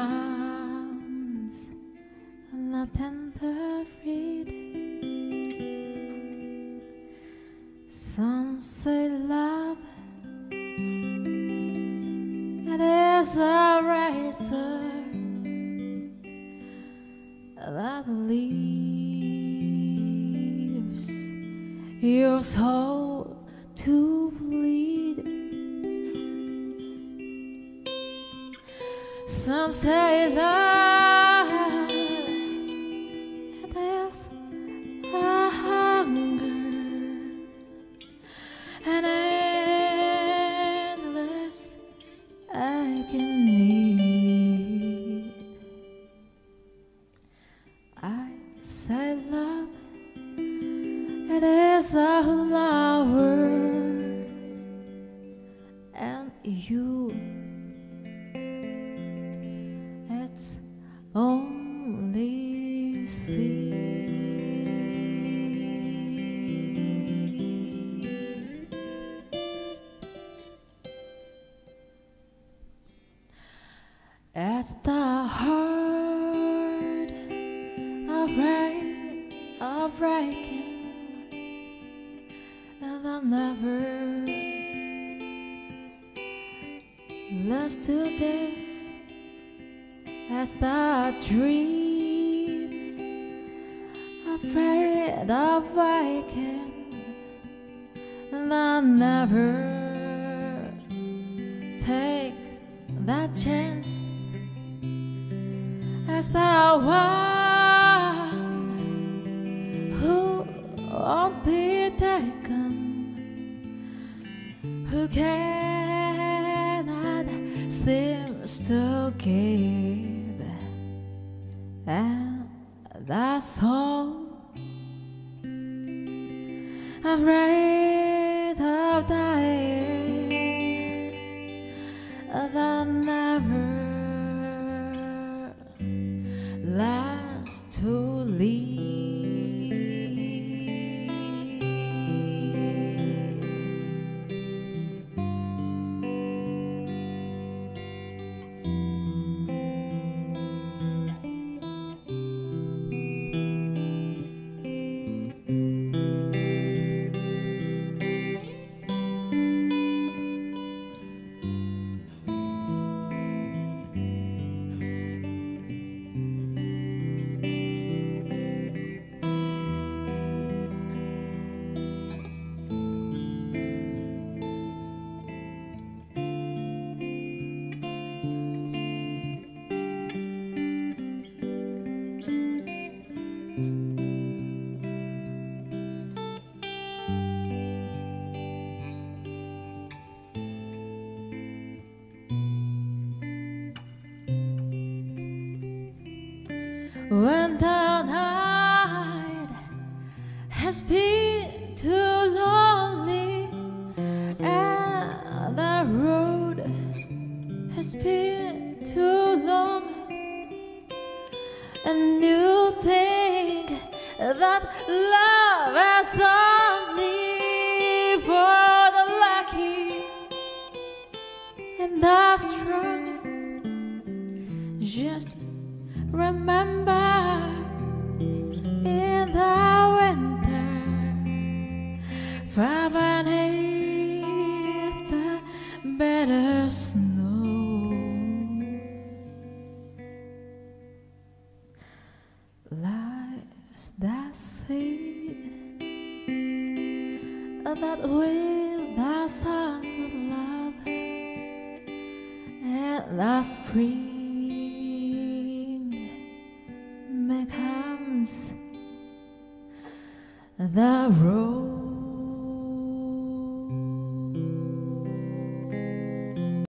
arms and a tender reed. Some say love it is a razor that leaves your soul to bleed. Some say love it is a hunger, an endless aching need. I say love it is a flower, and you it's only seed. It's the heart of breaking, and I'll never lose to this. As the dream, afraid of waking, and I'll never take that chance. As the one who won't be taken, who cannot seems to give, and that's all. Afraid of dying, that never last to leave. When the night has been too lonely and the road has been too long, and you think that love is only for the lucky and the strong, just remember, in the winter, far beneath the bitter snow, lies the seed that will the sons of love and the spring.